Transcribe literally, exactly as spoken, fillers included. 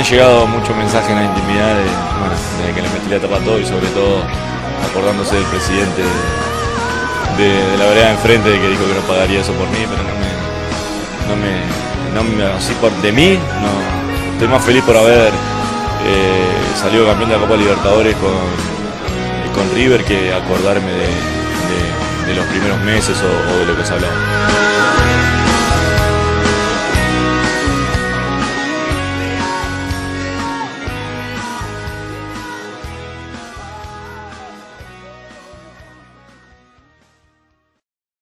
llegado muchos mensajes en la intimidad de, bueno, de que le metí la tapa a todo y sobre todo acordándose del presidente de, de, de la vereda de enfrente, de que dijo que no pagaría eso por mí, pero no me, no me, no me así por de mí, no, estoy más feliz por haber eh, salido campeón de la Copa Libertadores con, con River que acordarme de, de, de los primeros meses o, o de lo que se hablaba.